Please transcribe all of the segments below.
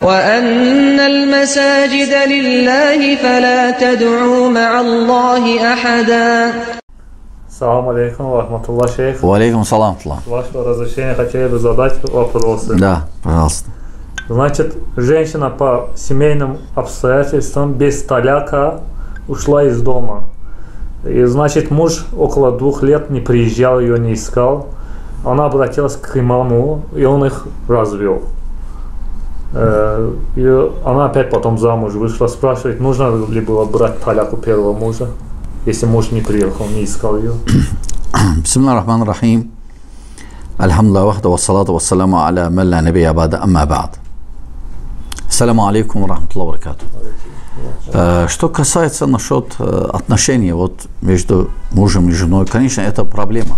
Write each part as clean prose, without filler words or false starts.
وأن المساجد لله فلا تدعوا مع الله أحدا. Салам алейкум ва рахматуллах, шейх. Ва алейкум салам. С вашего разрешения хотели бы задать вопросы. Да, пожалуйста. Значит, женщина по семейным обстоятельствам без таляка ушла из дома. И, значит, муж около 2 лет не приезжал, ее не искал. Она обратилась к имаму, и он их развел. И она опять потом замуж вышла, спрашивает, нужно ли было брать таляк у первого мужа, если муж не приехал, не искал ее. Бисмиллахи рахмани рахим. Альхамдулиллах вахда вассалату вассаламу аля ман ла набия бада амма ба'д. Ассаламу алейкум ва рахматуллахи ва баракатух. Что касается насчет отношений вот между мужем и женой, конечно, это проблема.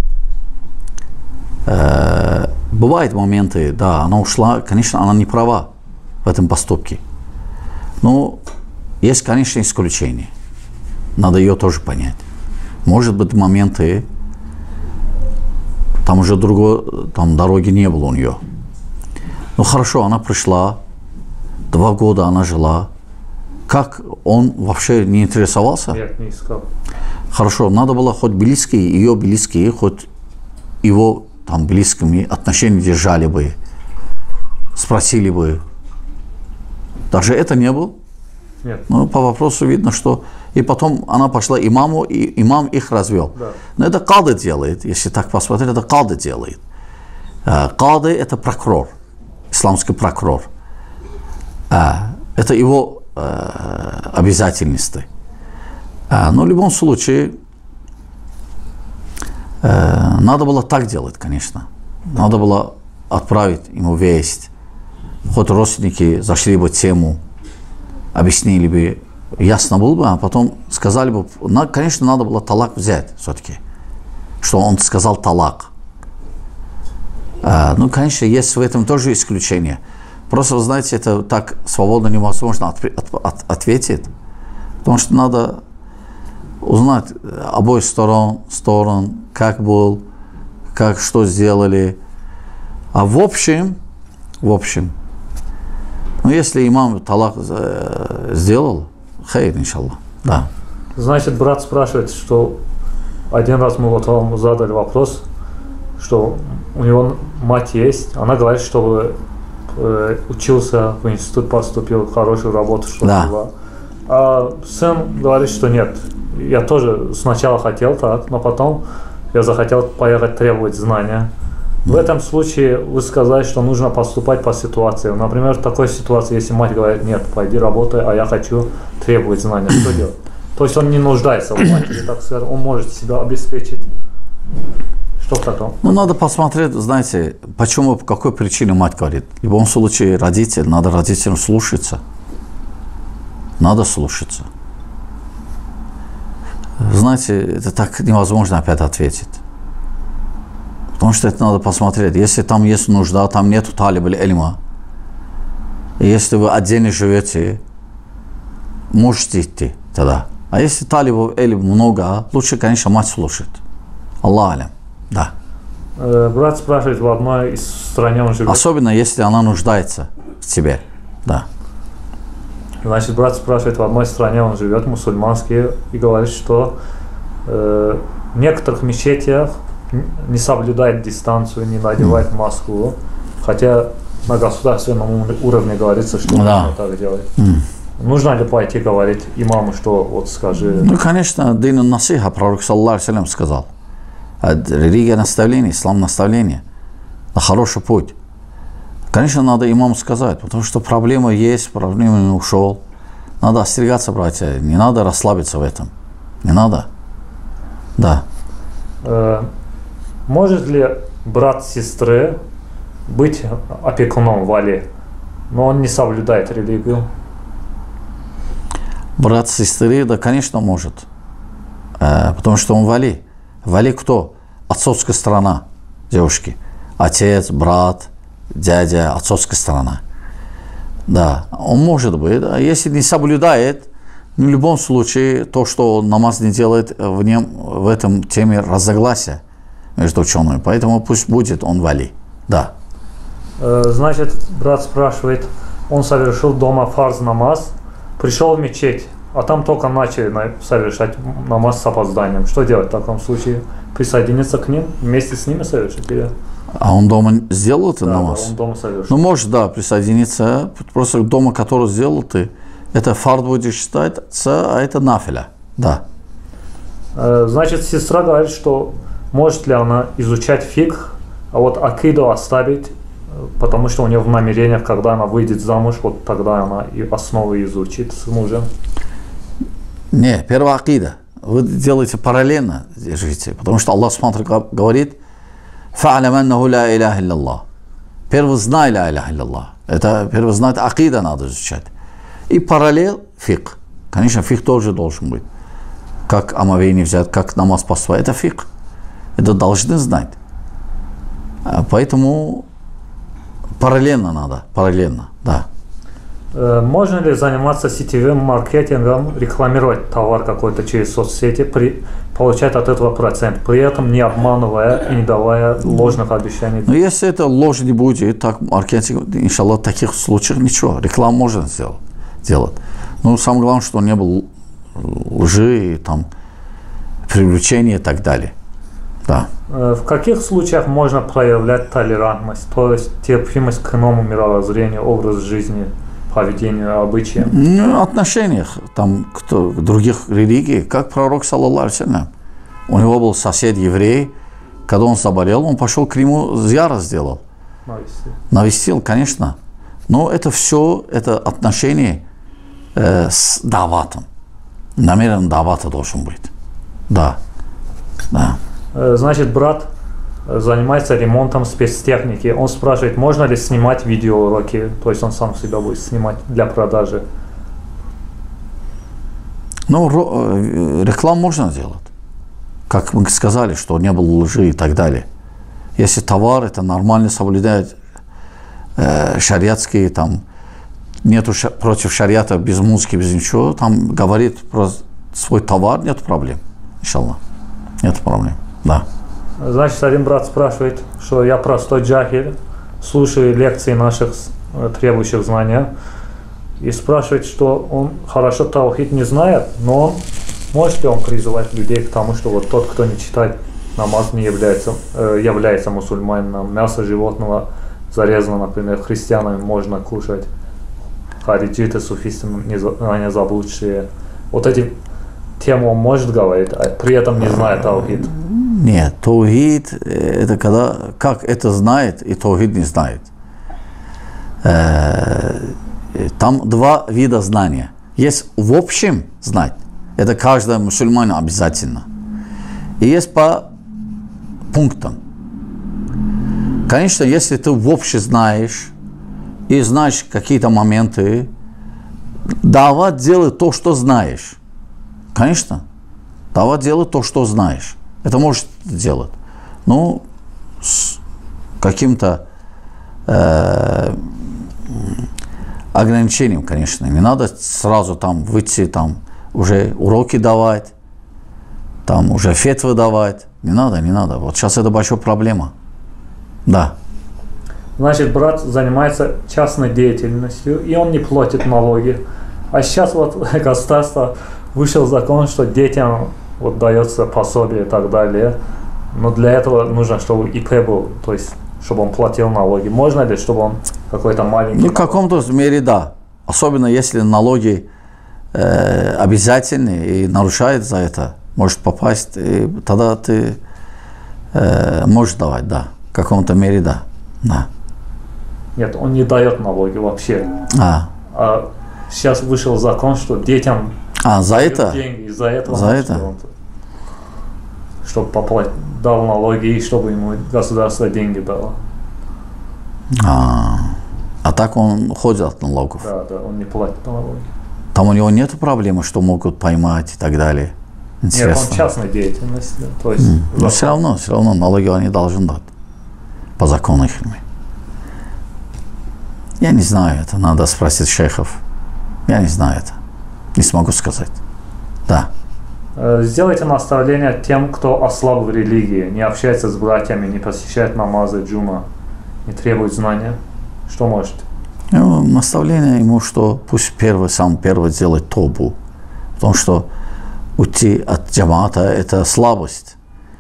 Бывают моменты, да, она ушла, конечно, она не права в этом поступке. Но есть, конечно, исключения. Надо ее тоже понять. Может быть, моменты, там уже другой, там дороги не было у нее. Ну хорошо, она пришла, 2 года она жила. Как он вообще не интересовался? Нет, не искал. Хорошо, надо было хоть близкие, ее близкие, хоть его там близкими отношения держали бы, спросили бы. Даже это не было. Нет. Ну, по вопросу видно, что... И потом она пошла имаму, и имам их развел. Да. Но это кады делает, если так посмотреть, это кады делает. Кады – это прокурор, исламский прокурор. Это его обязательности. Но в любом случае, надо было так делать, конечно. Надо было отправить ему весть. Хоть родственники зашли бы тему, объяснили бы, ясно было бы, а потом сказали бы, конечно, надо было талак взять все-таки, что он сказал талак. Ну, конечно, есть в этом тоже исключение. Просто, вы знаете, это так свободно невозможно ответить, потому что надо узнать обоих сторон, как был, как что сделали. А в общем, ну, если имам талак сделал, хейр, иншаллах, да. Значит, брат спрашивает, что один раз мы вот вам задали вопрос, что у него мать есть, она говорит, чтобы учился в институт, поступил в хорошую работу, что да. была. А сын говорит, что нет. Я тоже сначала хотел так, но потом я захотел поехать требовать знания. В этом случае вы сказали, что нужно поступать по ситуации. Например, в такой ситуации, если мать говорит, нет, пойди работай, а я хочу требовать знания, что делать? То есть он не нуждается в матери, так сказать, он может себя обеспечить. Что в таком? Ну, надо посмотреть, знаете, почему, по какой причине мать говорит. В любом случае, родитель, надо родителям слушаться. Надо слушаться. Знаете, это так невозможно опять ответить. Потому что это надо посмотреть. Если там есть нужда, там нету талиб иль-ильма. И если вы отдельно живете, можете идти тогда. А если талибов иль много, лучше, конечно, мать слушает. Аллах алям. Да. Брат спрашивает, в одной из стране он живет. Особенно, если она нуждается в тебе. Да. Значит, брат спрашивает, в одной стране он живет, мусульманский, и говорит, что в некоторых мечетях не соблюдает дистанцию, не надевает маску, хотя на государственном уровне говорится, что нужно так делать. Нужно ли пойти говорить имаму, что вот скажи? Ну, конечно, дин насиха, пророк саллаллаху алейхи ва саллям сказал. Религия наставления, ислам наставления, на хороший путь. Конечно, надо имаму сказать, потому что проблема есть, проблема не ушел. Надо остерегаться, братья, не надо расслабиться в этом. Не надо. Да. Может ли брат сестры быть опекуном вали, но он не соблюдает религию? Брат сестры, да, конечно, может. Потому что он вали. Вали кто? Отцовская сторона девушки. Отец, брат, дядя, отцовская сторона. Да, он может быть. А если не соблюдает, в любом случае, то, что он намаз не делает, в этом теме разногласия между учеными. Поэтому пусть будет он вали. Да. Значит, брат спрашивает, он совершил дома фарз намаз, пришел в мечеть, а там только начали совершать намаз с опозданием. Что делать в таком случае? Присоединиться к ним, вместе с ними совершить? Или... А он дома сделал это намаз? Да, он дома совершил. Ну, можешь, да, присоединиться. Просто дома, который сделал ты, это фард будешь считаться, а это нафиля. Да. Значит, сестра говорит, что может ли она изучать фикх, а вот акиду оставить, потому что у нее в намерениях, когда она выйдет замуж, вот тогда она и основы изучит с мужем. Не, первая акида. Вы делаете параллельно, держите, потому что Аллах Субхану говорит: «Фа'алям аннаху ла иляха илляллах». Первый знай ла иляха илляллах. Это первый знай, акида надо изучать. И параллель фикх. Конечно, фикх тоже должен быть. Как омовение взять, как намаз поступать. Это фикх. Это должны знать. Поэтому параллельно надо, параллельно, да. Можно ли заниматься сетевым маркетингом, рекламировать товар какой-то через соцсети, получать от этого процент, при этом не обманывая и не давая ложных обещаний? Но если это ложь не будет, так маркетинг, иншаллах, в таких случаях ничего. Рекламу можно делать. Но самое главное, что не было лжи, там, привлечения и так далее. Да. В каких случаях можно проявлять толерантность, то есть терпимость к иному мировоззрению, образ жизни, поведению, обычаям? Ну, в отношениях там, к других религий, как пророк, саллаллаху алейхи ва саллям. У него был сосед еврей, когда он заболел, он пошел к нему, зияра сделал. Навестил, конечно. Но это все, это отношение с даватом. Намеренно давата должен быть. Да. Да. Значит, брат занимается ремонтом спецтехники. Он спрашивает, можно ли снимать видеоуроки, то есть он сам себя будет снимать для продажи. Ну, рекламу можно делать. Как мы сказали, что не было лжи и так далее. Если товар, это нормально соблюдает шариатские, там, нету против шариата без музыки, без ничего, там говорит про свой товар, нет проблем. Иншаллах. Нет проблем. Да. Значит, один брат спрашивает, что я простой джахиль, слушаю лекции наших требующих знания, и спрашивает, что он хорошо таухид не знает, но может ли он призывать людей к тому, что вот тот, кто не читает намаз, не является мусульманином, мясо животного зарезано, например, христианами можно кушать, хариджиты, суфисты, не заблудшие. Вот эти темы он может говорить, а при этом не знает таухид. Нет, таухид, это когда, как это знает и таухид не знает. Там два вида знания. Есть в общем знать, это каждый мусульманин обязательно. И есть по пунктам. Конечно, если ты в общем знаешь, и знаешь какие-то моменты, давай делай то, что знаешь. Конечно, давай делай то, что знаешь. Это можешь делать. Ну, с каким-то ограничением, конечно. Не надо сразу там выйти, там уже уроки давать, там уже фетвы давать. Не надо, не надо. Вот сейчас это большая проблема. Да. Значит, брат занимается частной деятельностью, и он не платит налоги. А сейчас вот государство вышел закон, что детям вот дается пособие и так далее. Но для этого нужно, чтобы ИП был, то есть, чтобы он платил налоги. Можно ли, чтобы он какой-то маленький... Ну, в каком-то мере, да. Особенно, если налоги обязательны и нарушает за это, может попасть, и тогда ты можешь давать, да. В каком-то мере, да. Да. Нет, он не дает налоги вообще. А сейчас вышел закон, что детям за это? Деньги, из-за этого. За это? Чтобы дал налоги, и чтобы ему государство деньги дало. А так он ходит от налогов? Да, он не платит налоги. Там у него нет проблемы, что могут поймать и так далее? Интересно. Нет, он частной деятельности. То есть, но все равно налоги они должны дать. По закону их. Я не знаю это, надо спросить шейхов. Я не знаю это. Не смогу сказать. Да. Сделайте наставление тем, кто ослаб в религии, не общается с братьями, не посещает намазы, джума, не требует знания. Что можете? Наставление ему, что пусть сам первый делает тобу. Потому что уйти от джамата – это слабость.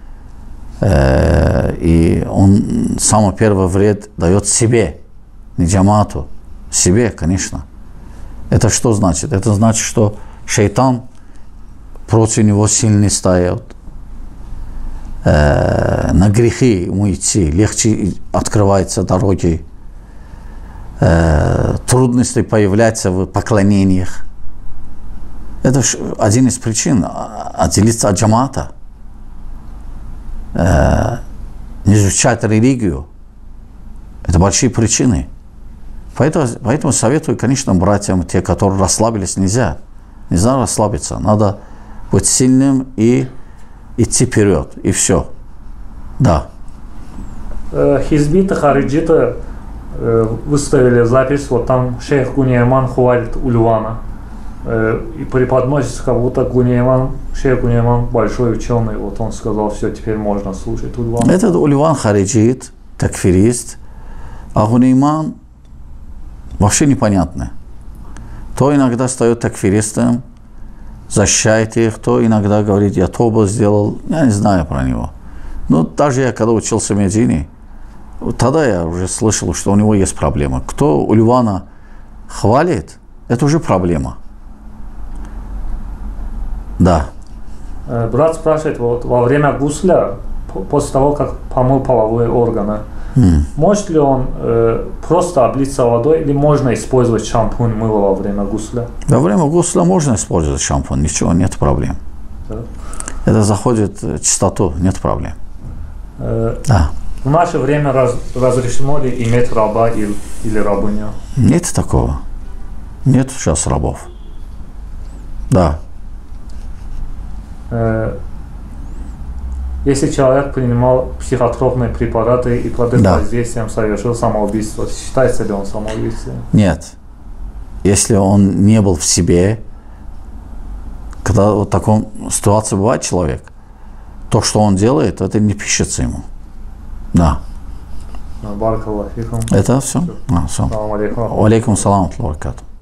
И он самый первый вред дает себе, не джамату, себе, конечно. Это что значит? Это значит, что шайтан против него сильный стоит. На грехи ему идти, легче открываются дороги. Трудности появляются в поклонениях. Это один из причин отделиться от джамата. Не изучать религию. Это большие причины. Поэтому советую, конечно, братьям, те, которые расслабились, нельзя. Нельзя расслабиться. Надо быть сильным и идти вперед. И все. Да. Хизбиты, хариджиты выставили запись, вот там шейх Гунейман хвалит Ульвана. И преподносится, как будто шейх Гунейман большой ученый. Вот он сказал, все, теперь можно слушать Ульвана. Этот Ульван хариджит, такфирист, а Гунейман вообще непонятно. То иногда стает такфиристом, защищает их, то иногда говорит, я тобу сделал, я не знаю про него. Но даже я, когда учился в Медине, тогда я уже слышал, что у него есть проблема. Кто Ульвана хвалит, это уже проблема. Да. Брат спрашивает, вот во время гусля, после того, как помыл половые органы, может ли он просто облиться водой или можно использовать шампунь, мыло во время гусля? Во время гусля можно использовать шампунь, ничего, нет проблем. Да. Это заходит в чистоту, нет проблем. Да. В наше время разрешено ли иметь раба или рабыню? Нет такого. Нет сейчас рабов. Да. Если человек принимал психотропные препараты и под их воздействием совершил самоубийство, считается ли он самоубийцей? Нет. Если он не был в себе, когда вот в такой ситуации бывает человек, то, что он делает, это не пишется ему. Да. Баракаллаху фикум. Это все? Все. Салам алейкум. Алейкум салам.